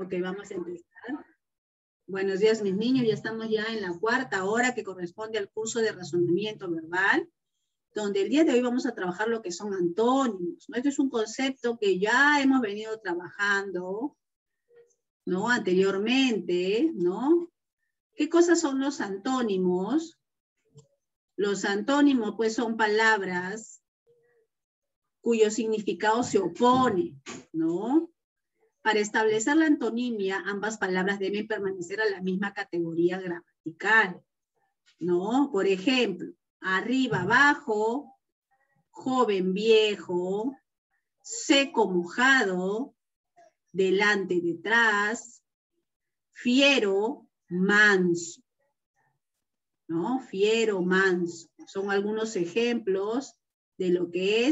Ok, vamos a empezar. Buenos días, mis niños. Ya estamos ya en la cuarta hora que corresponde al curso de razonamiento verbal, donde el día de hoy vamos a trabajar lo que son antónimos, ¿no? Este es un concepto que ya hemos venido trabajando, ¿no? Anteriormente, ¿no? ¿Qué cosas son los antónimos? Los antónimos, pues, son palabras cuyo significado se opone, ¿no? Para establecer la antonimia, ambas palabras deben permanecer a la misma categoría gramatical, ¿no? Por ejemplo, arriba, abajo, joven, viejo, seco, mojado, delante, detrás, fiero, manso, ¿no? Fiero, manso. Son algunos ejemplos de lo que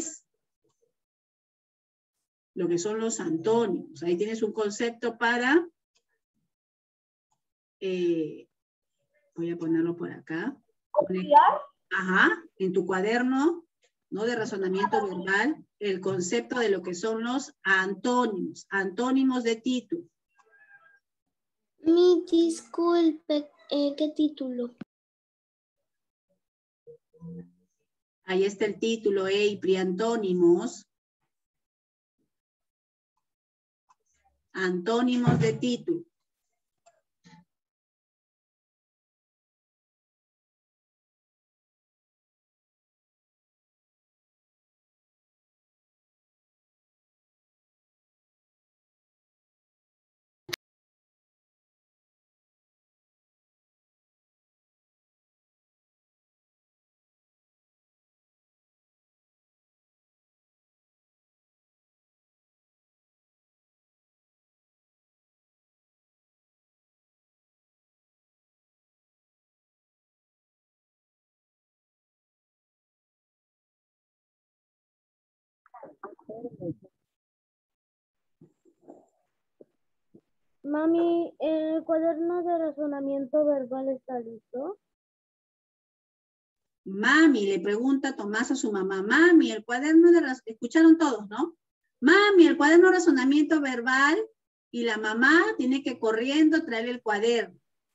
son los antónimos. Ahí tienes un concepto para, voy a ponerlo por acá. Ajá, en tu cuaderno, ¿no? De razonamiento verbal, el concepto de lo que son los antónimos, antónimos de título. Mi disculpe, ¿qué título? Ahí está el título, EIPRI, antónimos. Antónimos de título. Mami, ¿el cuaderno de razonamiento verbal está listo? Mami, le pregunta Tomás a su mamá, mami, el cuaderno de escucharon todos, ¿no? Mami, el cuaderno de razonamiento verbal, y la mamá tiene que corriendo traer el cuaderno.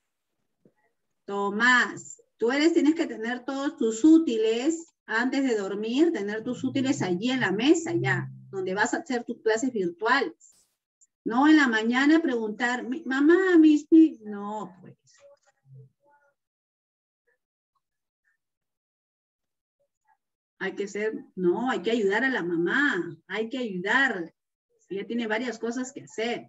Tomás, tienes que tener todos tus útiles antes de dormir, tener tus útiles allí en la mesa ya, donde vas a hacer tus clases virtuales. No en la mañana preguntar, mamá, no, pues. Hay que ayudar a la mamá, hay que ayudar. Ella tiene varias cosas que hacer.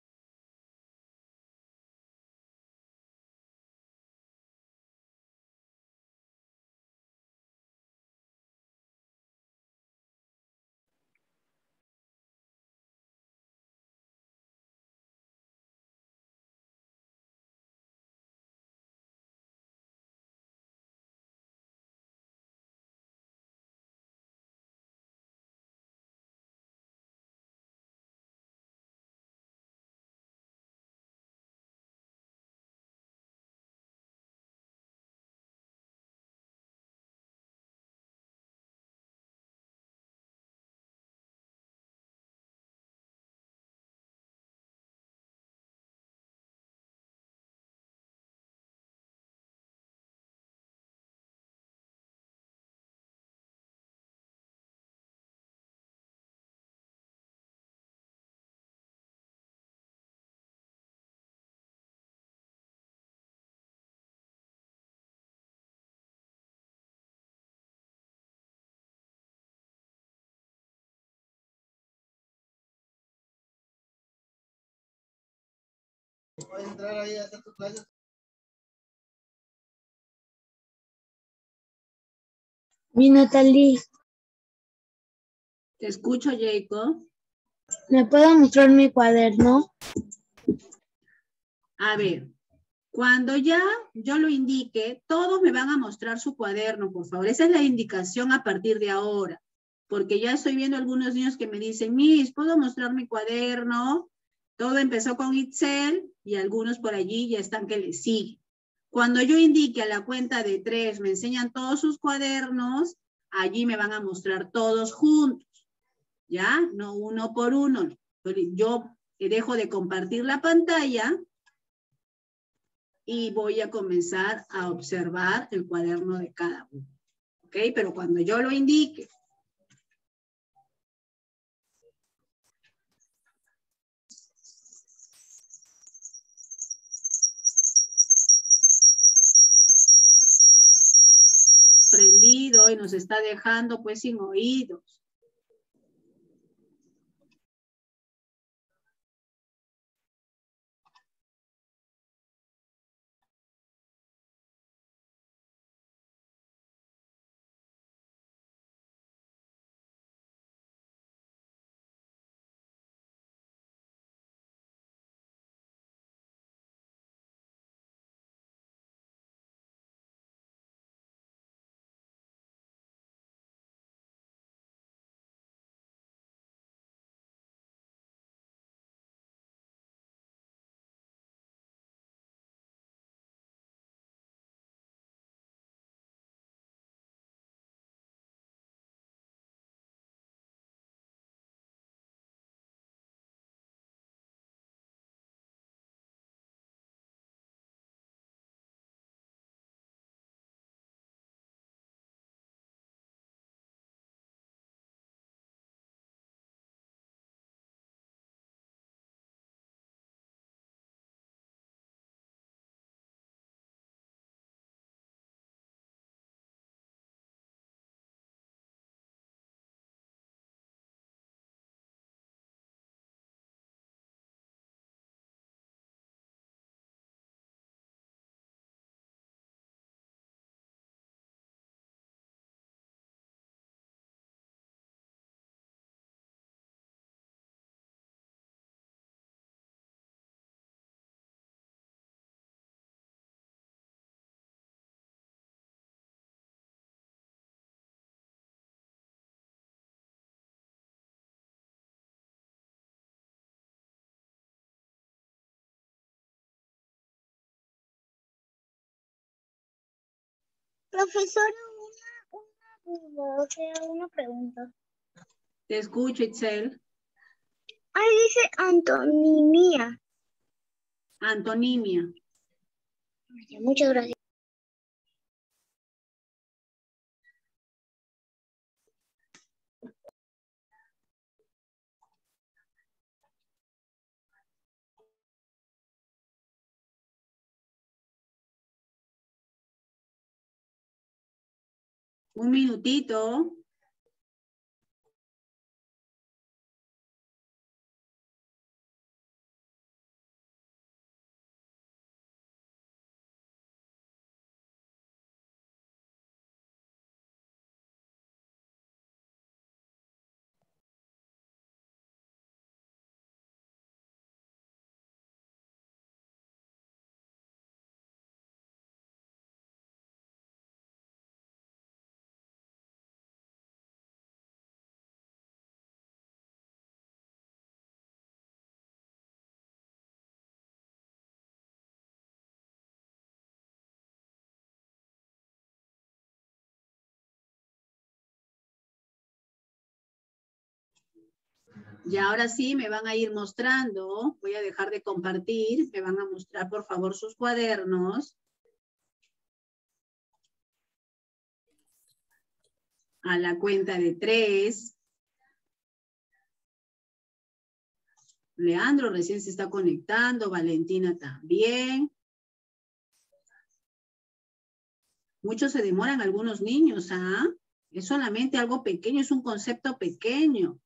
¿Puedes entrar ahí a hacer tus clases? Mi Natalie, Te escucho, Jacob. ¿me puedo mostrar mi cuaderno? A ver, cuando ya yo lo indique, todos me van a mostrar su cuaderno, por favor. Esa es la indicación a partir de ahora. Porque ya estoy viendo algunos niños que me dicen, Miss, ¿puedo mostrar mi cuaderno? Todo empezó con Itzel y algunos por allí ya están que le siguen. Cuando yo indique a la cuenta de 3, me enseñan todos sus cuadernos, allí me van a mostrar todos juntos, ¿ya? No uno por uno. Yo dejo de compartir la pantalla y voy a comenzar a observar el cuaderno de cada uno. ¿Ok? Pero cuando yo lo indique. Prendido y nos está dejando pues sin oídos. Profesora, una pregunta. Te escucho, Itzel. Ahí dice antonimia. Antonimia. Muchas gracias. Un minutito. Y ahora sí me van a ir mostrando, voy a dejar de compartir, me van a mostrar por favor sus cuadernos. A la cuenta de 3. Leandro recién se está conectando, Valentina también. Muchos se demoran algunos niños, ¿ah? Es solamente algo pequeño, es un concepto pequeño.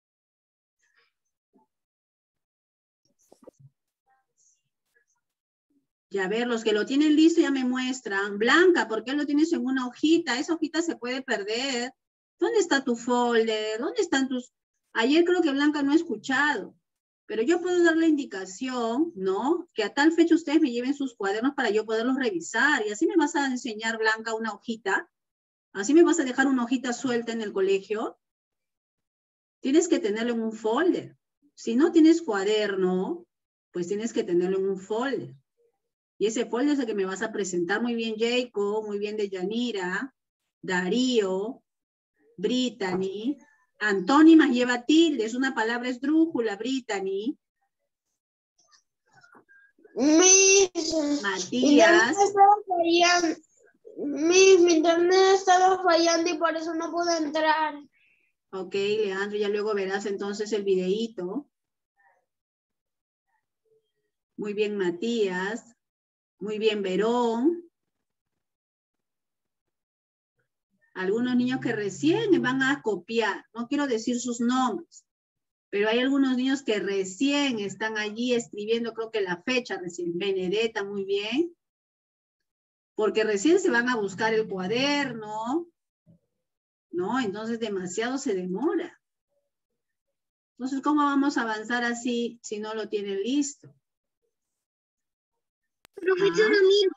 Ya ver, los que lo tienen listo ya me muestran. Blanca, ¿por qué lo tienes en una hojita? Esa hojita se puede perder. ¿Dónde está tu folder? ¿Dónde están tus...? Ayer creo que Blanca no ha escuchado, pero yo puedo dar la indicación, ¿no? Que a tal fecha ustedes me lleven sus cuadernos para yo poderlos revisar. Y así me vas a enseñar, Blanca, una hojita. Así me vas a dejar una hojita suelta en el colegio. Tienes que tenerlo en un folder. Si no tienes cuaderno, pues tienes que tenerlo en un folder. Y ese folder es el que me vas a presentar. Muy bien, Jacob, muy bien, Deyanira, Darío, Brittany. Antónimas lleva tilde, es una palabra esdrújula, Brittany. Matías. Mi internet estaba fallando y por eso no pude entrar. Ok, Leandro, ya luego verás entonces el videíto. Muy bien, Matías. Muy bien, Verón. Algunos niños que recién van a copiar. No quiero decir sus nombres, pero hay algunos niños que recién están allí escribiendo, creo que la fecha recién. Benedetta, muy bien. Porque recién se van a buscar el cuaderno, ¿no? Entonces demasiado se demora. Entonces, ¿cómo vamos a avanzar así si no lo tienen listo? Profesora,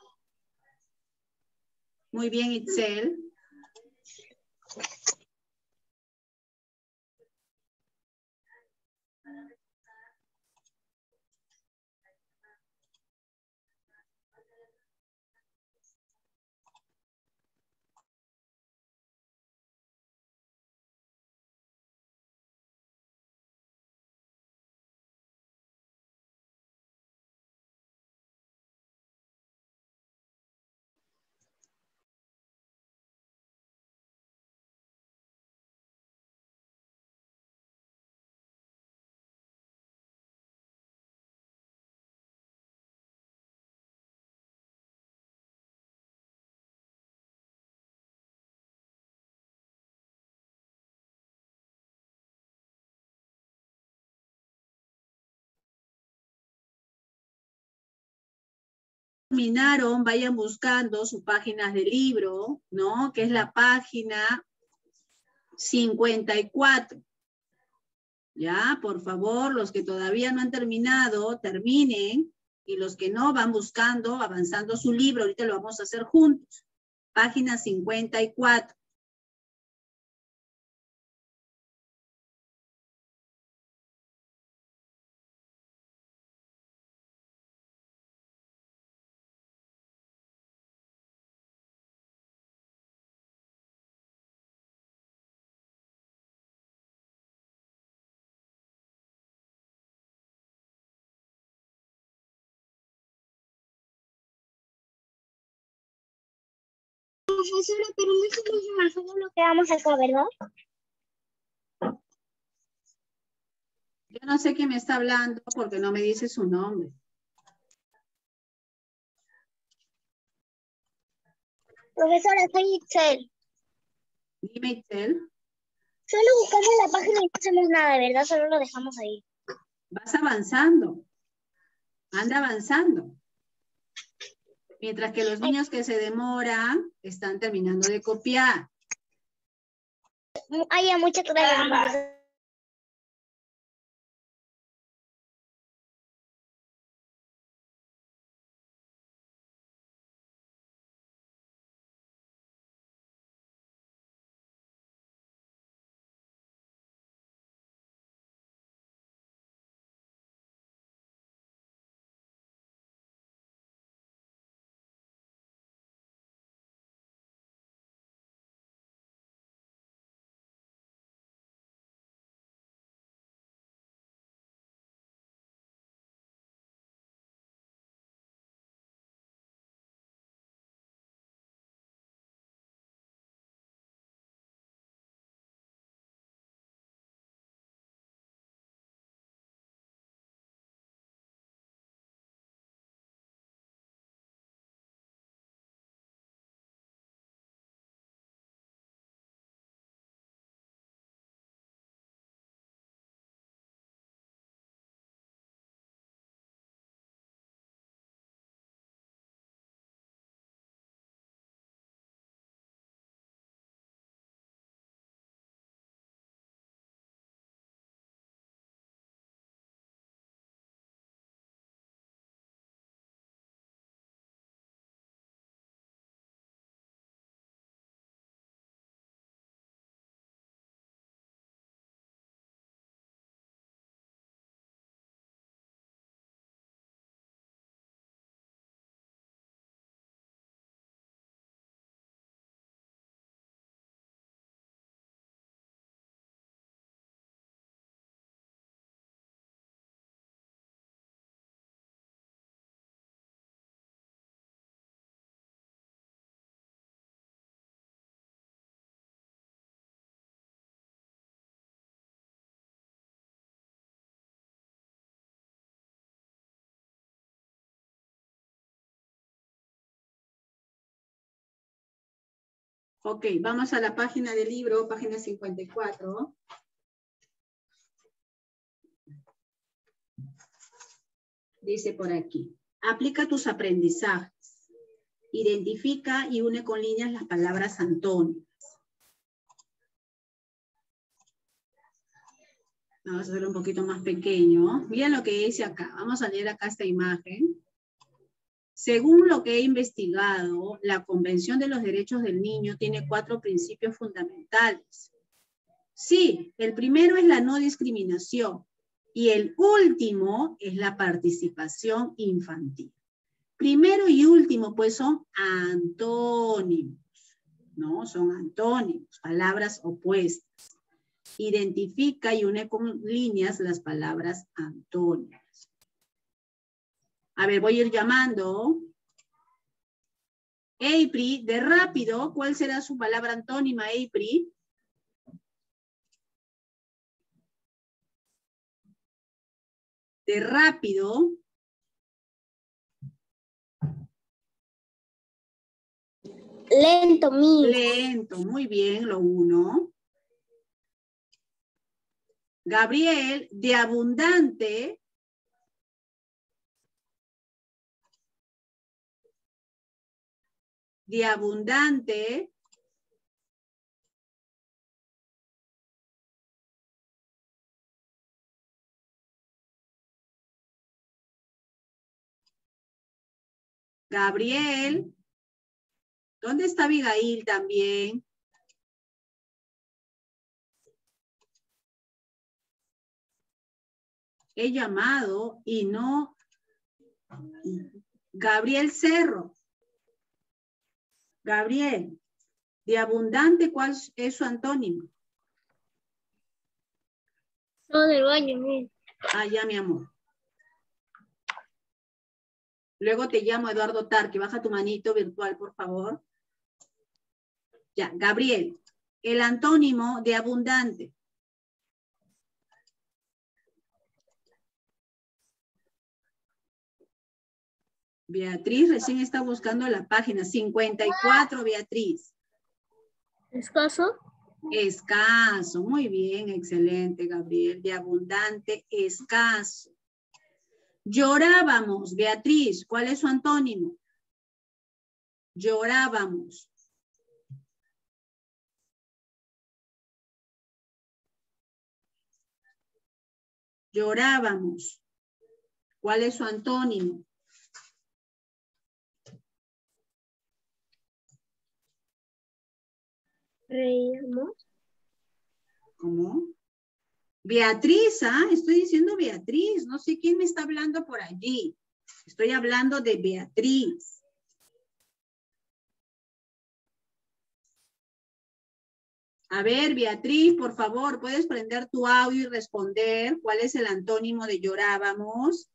Muy bien, Itzel. Terminaron, vayan buscando sus páginas de libro, ¿no? Que es la página 54. Ya, por favor, los que todavía no han terminado, terminen. Y los que no, van buscando, avanzando su libro. Ahorita lo vamos a hacer juntos. Página 54. profesora, pero no es solo lo que vamos acá, ¿verdad? Yo no sé quién me está hablando porque no me dice su nombre. Profesora, soy Itzel. Dime, Itzel. Solo buscamos la página y no hacemos nada, ¿verdad? Solo lo dejamos ahí. Vas avanzando. Anda avanzando. Mientras que los niños que se demoran están terminando de copiar. Hay muchas gracias. Ok, vamos a la página del libro, página 54. Dice por aquí, aplica tus aprendizajes. Identifica y une con líneas las palabras antónimas. Vamos a hacerlo un poquito más pequeño. Miren lo que dice acá. Vamos a leer acá esta imagen. Según lo que he investigado, la Convención de los Derechos del Niño tiene 4 principios fundamentales. Sí, el primero es la no discriminación y el último es la participación infantil. Primero y último, pues son antónimos, ¿no? Son antónimos, palabras opuestas. Identifica y une con líneas las palabras antónimas. A ver, voy a ir llamando. April, de rápido, ¿cuál será su palabra antónima, April? De rápido. Lento, mi. Lento, muy bien, lo uno. Gabriel, de abundante. De abundante. Gabriel. ¿Dónde está Abigail también? He llamado y no. Gabriel Cerro. Gabriel, de abundante, ¿cuál es su antónimo? Todo del baño, mi. Ah, ya, mi amor. Luego te llamo Eduardo Tarque. Baja tu manito virtual, por favor. Ya, Gabriel, el antónimo de abundante. Beatriz recién está buscando la página 54, Beatriz. Escaso. Escaso, muy bien, excelente, Gabriel. De abundante, escaso. Llorábamos, Beatriz, ¿cuál es su antónimo? Llorábamos. Llorábamos. ¿Cuál es su antónimo? Reíamos. ¿Cómo? Beatriz, ¿ah? Estoy diciendo Beatriz. No sé quién me está hablando por allí. Estoy hablando de Beatriz. A ver, Beatriz, por favor, ¿puedes prender tu audio y responder cuál es el antónimo de llorábamos?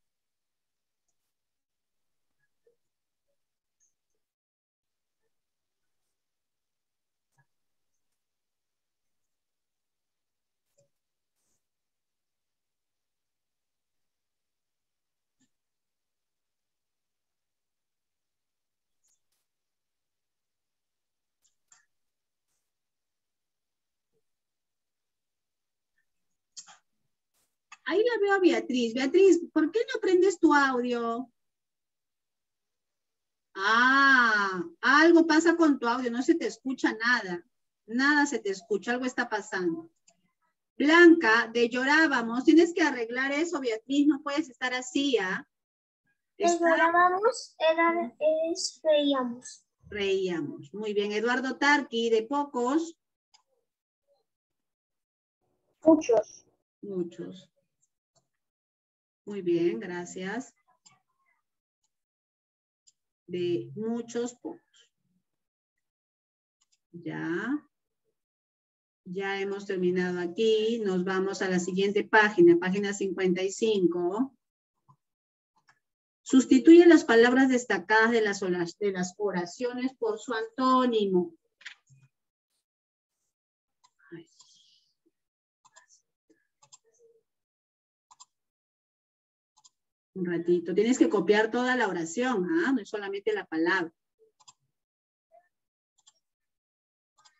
Ahí la veo a Beatriz. Beatriz, ¿por qué no prendes tu audio? Ah, algo pasa con tu audio, no se te escucha nada. Nada se te escucha, algo está pasando. Blanca, de llorábamos, tienes que arreglar eso, Beatriz, no puedes estar así, ¿ah? Llorábamos, reíamos. Reíamos. Muy bien, Eduardo Tarqui, de pocos. Muchos. Muchos. Muy bien, gracias. De muchos, pocos. Ya. Ya hemos terminado aquí. Nos vamos a la siguiente página, página 55. Sustituye las palabras destacadas de las oraciones por su antónimo. Un ratito. Tienes que copiar toda la oración, ¿ah? No es solamente la palabra.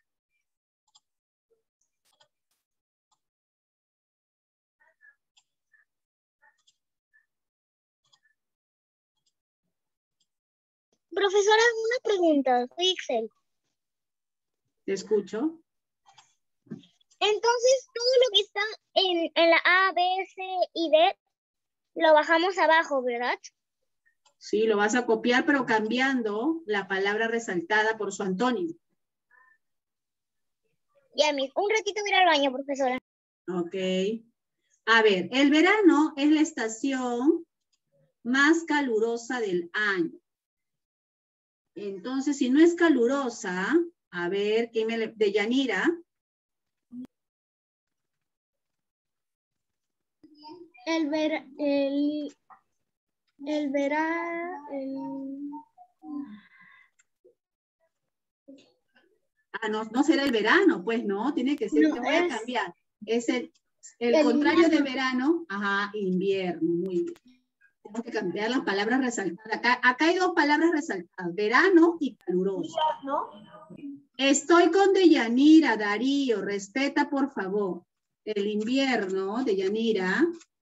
Profesora, una pregunta. Soy Excel. Te escucho. Entonces, todo lo que está en la A, B, C y D lo bajamos abajo, ¿verdad? Sí, lo vas a copiar, pero cambiando la palabra resaltada por su antónimo. Ya, un ratito voy a ir al baño, profesora. Ok. A ver, el verano es la estación más calurosa del año. Entonces, si no es calurosa, a ver, ¿quién de Yanira? Ah, no será el verano, pues no, tiene que ser, No, te voy a cambiar. Es el contrario de verano, ajá, invierno, muy bien. Tengo que cambiar las palabras resaltadas. Acá hay dos palabras resaltadas, verano y caluroso. ¿no? Estoy con Deyanira, Darío, respeta por favor. El invierno, Deyanira.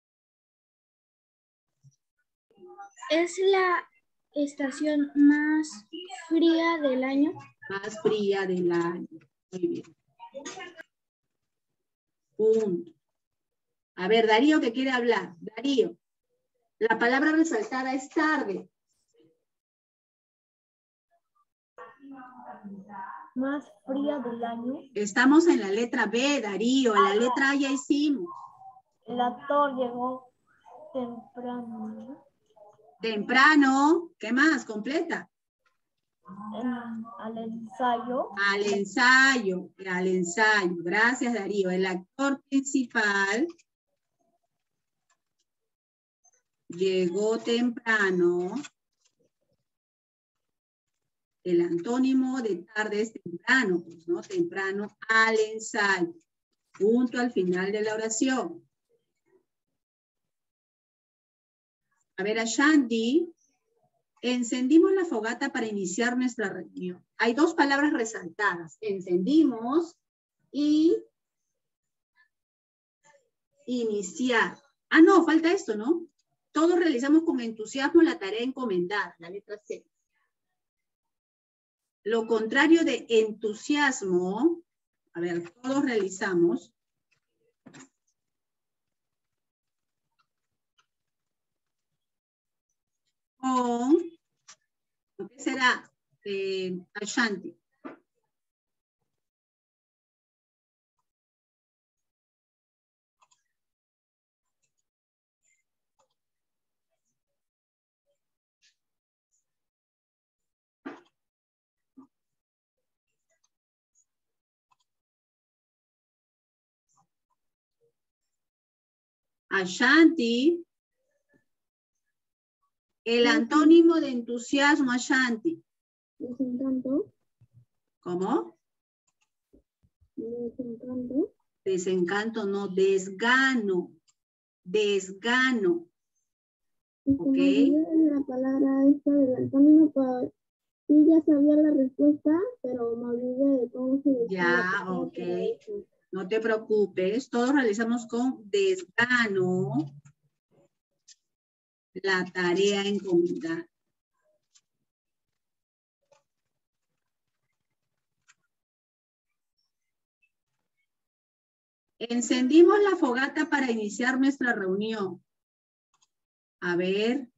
Es la estación más fría del año. Más fría del año. Muy bien. Punto. A ver, Darío que quiere hablar. Darío. La palabra resaltada es tarde. Más fría del año. Estamos en la letra B, Darío. En la letra A ya hicimos. El actor llegó temprano. Temprano. ¿Qué más? Completa. Al ensayo. Al ensayo. Al ensayo. Gracias, Darío. El actor principal llegó temprano. El antónimo de tarde es temprano, pues, ¿no? Temprano al ensayo. Punto al final de la oración. A ver, Ashanti, encendimos la fogata para iniciar nuestra reunión. Hay dos palabras resaltadas. Encendimos y iniciar. Ah, no, falta esto, ¿no? Todos realizamos con entusiasmo la tarea encomendada, la letra C. Lo contrario de entusiasmo, a ver, todos realizamos. Con, ¿qué será? Ashanti. Ashanti. El antónimo de entusiasmo, Ashanti. Desencanto. ¿Cómo? Desencanto. Desencanto, no, desgano. Desgano. ¿Ok? La palabra esta del antónimo, sí ya sabía la respuesta, pero me olvidé de cómo se decía. Ya, ok. No te preocupes. Todos realizamos con desgano la tarea encomendada. Encendimos la fogata para iniciar nuestra reunión. A ver.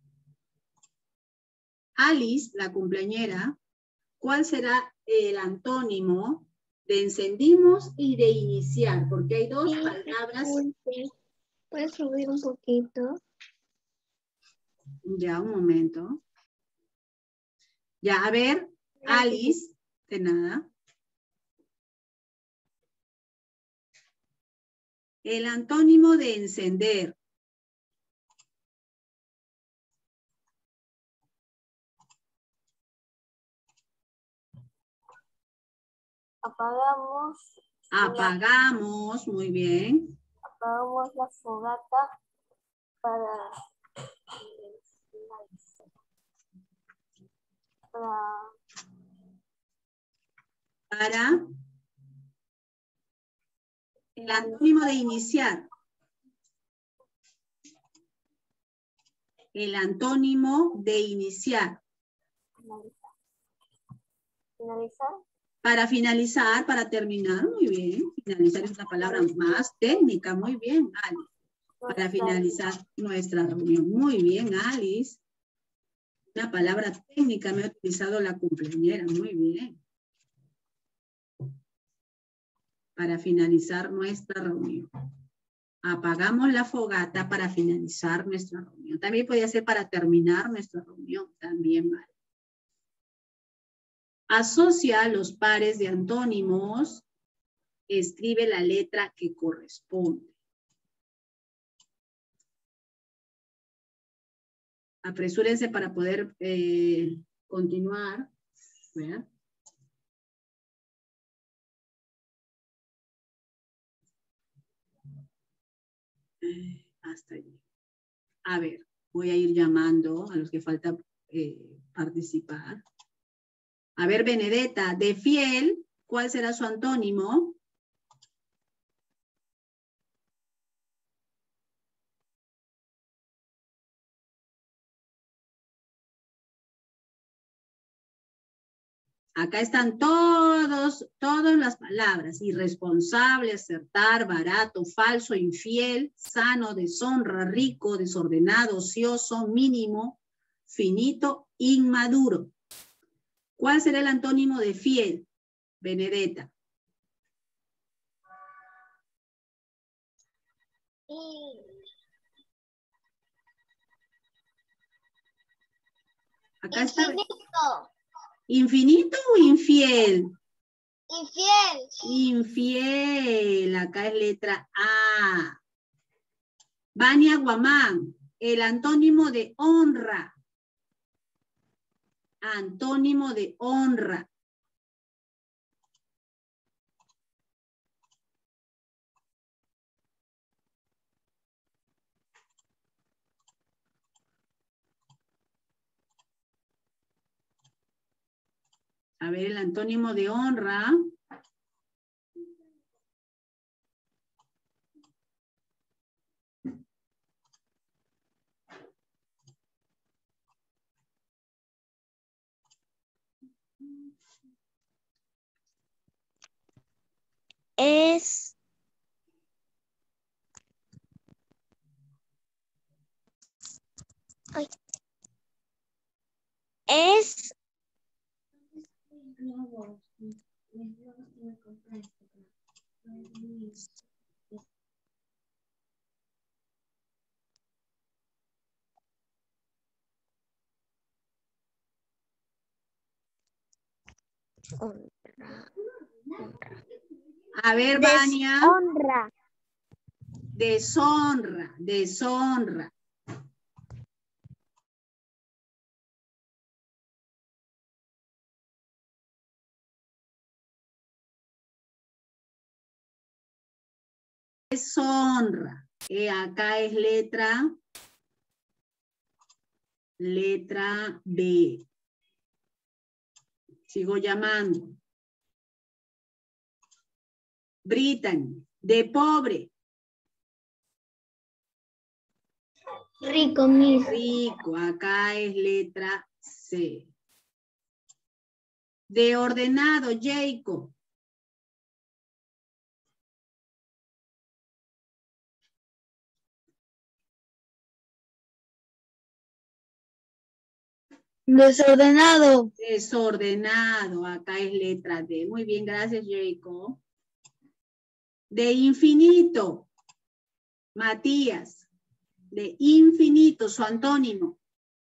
Alice, la cumpleañera, ¿cuál será el antónimo de encendimos y de iniciar? Porque hay dos palabras. ¿Puedes subir un poquito? Ya, un momento. Ya, a ver, Alice, de nada. El antónimo de encender. Apagamos. Apagamos, muy bien. Apagamos la fogata para el antónimo de iniciar. El antónimo de iniciar. Finalizar. Para finalizar, para terminar, muy bien. Finalizar es una palabra más técnica, muy bien, Alice. Para finalizar nuestra reunión. Muy bien, Alice. Una palabra técnica me ha utilizado la cumpleañera, muy bien. Para finalizar nuestra reunión. Apagamos la fogata para finalizar nuestra reunión. También podría ser para terminar nuestra reunión, también vale. Asocia los pares de antónimos. Escribe la letra que corresponde. Apresúrense para poder continuar. ¿Verdad? Hasta allí. A ver, voy a ir llamando a los que falta participar. A ver, Benedetta, de fiel, ¿cuál será su antónimo? Acá están todas las palabras. Irresponsable, acertar, barato, falso, infiel, sano, deshonra, rico, desordenado, ocioso, mínimo, finito, inmaduro. ¿Cuál será el antónimo de fiel, Benedetta? Acá está. ¿Infinito o infiel? Infiel. Infiel. Acá es letra A. Vania Guamán, el antónimo de honra. Antónimo de honra. A ver, el antónimo de honra. Es A ver, Vania. honra. Deshonra, deshonra. Deshonra. Acá es letra B. Sigo llamando. Brittany, de pobre. Rico, mis. Rico, acá es letra C. De ordenado, Jacob. Desordenado. Desordenado, acá es letra D. Muy bien, gracias, Jacob. De infinito, Matías. De infinito, su antónimo.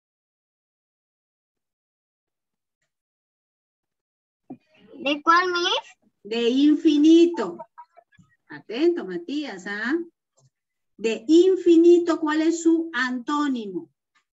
¿De cuál, mis? De infinito. Atento, Matías, ¿ah? De infinito, ¿cuál es su antónimo?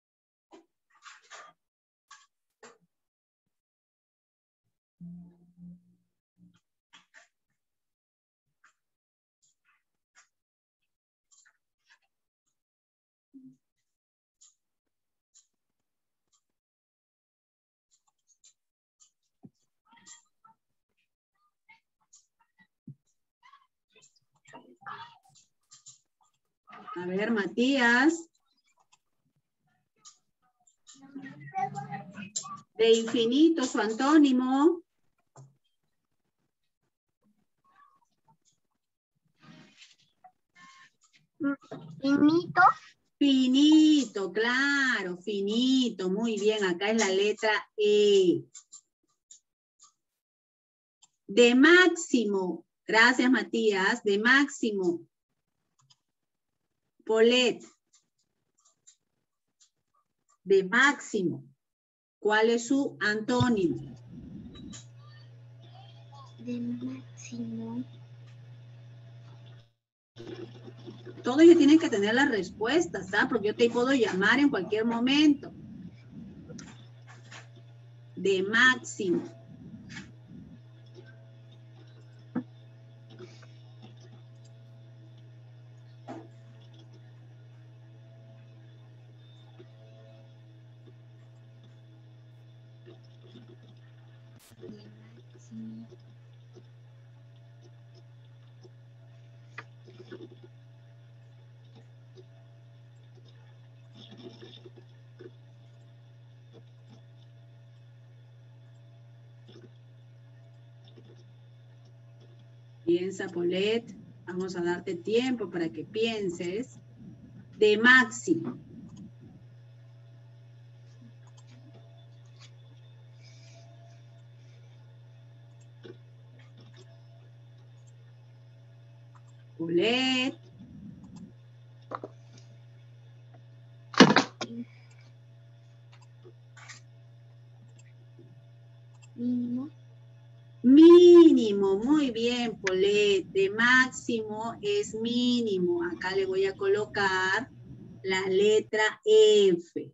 A ver, Matías. De infinito, su antónimo. Finito. Finito, claro, finito. Muy bien, acá es la letra E. De máximo. Gracias, Matías. De máximo. Polet. De máximo. ¿Cuál es su antónimo? De máximo. Todos ellos tienen que tener las respuestas, ¿tá? Porque yo te puedo llamar en cualquier momento. De máximo. Piensa, Polet. Vamos a darte tiempo para que pienses. De máximo. Polet. Mínimo. Mínimo, muy bien, Polet. De máximo es mínimo. Acá le voy a colocar la letra F.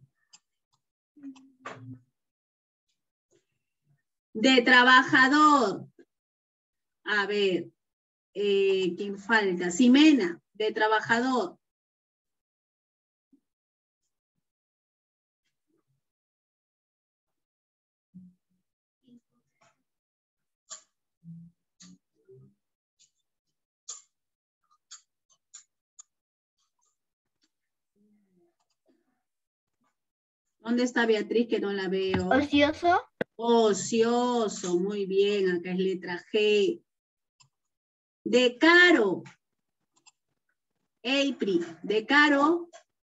De trabajador. A ver, ¿quién falta? Ximena, de trabajador. ¿Dónde está Beatriz que no la veo? Ocioso. Ocioso, muy bien, acá es letra G. De caro. April, de caro.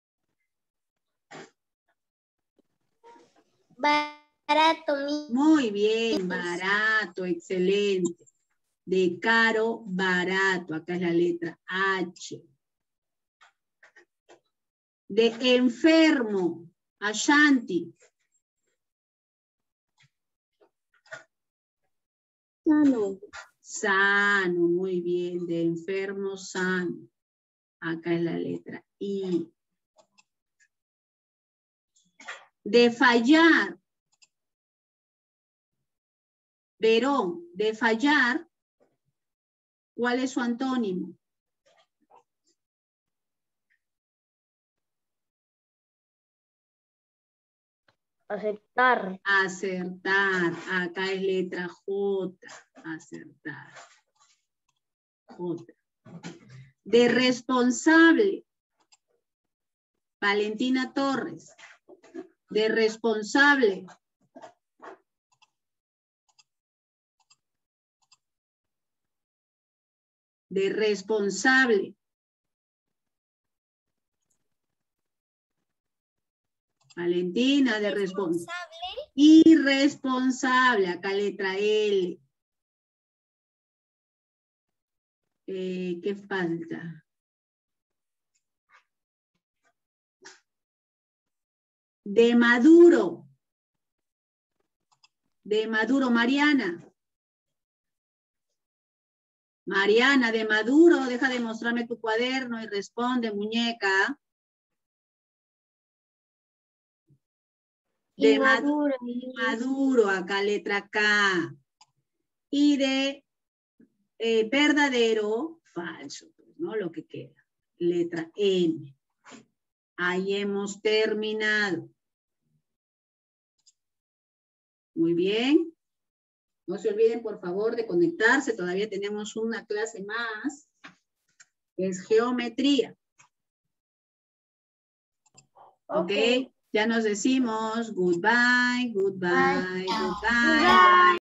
Barato. Muy bien, barato, excelente. De caro, barato, acá es la letra H. De enfermo, Ashanti. Sano. Sano, muy bien, de enfermo, sano. Acá es la letra I. De fallar. Verón, de fallar, ¿cuál es su antónimo? Aceptar. Acertar, acá es letra J, acertar. J. De responsable, Valentina Torres. De responsable. De responsable. Valentina, de responsable. Irresponsable, acá letra L. ¿Qué falta? De maduro. De maduro, Mariana. Mariana, de maduro, deja de mostrarme tu cuaderno y responde, muñeca. De maduro, maduro, acá letra K. Y de verdadero, falso, ¿no? Lo que queda, letra N. Ahí hemos terminado. Muy bien. No se olviden, por favor, de conectarse. Todavía tenemos una clase más. Es geometría. ¿Ok? Ya nos decimos goodbye, goodbye, Bye. goodbye. Bye.